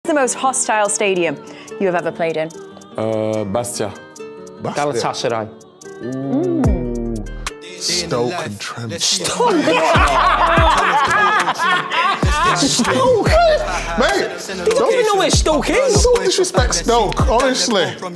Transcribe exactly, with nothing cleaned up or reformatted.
the most hostile stadium you have ever played in? Uh, Bastia. Bastia. Galatasaray. Ooh. Stoke and Trent. Stoke! Stoke! Mate! You don't even know where Stoke is. Don't disrespect Stoke, honestly.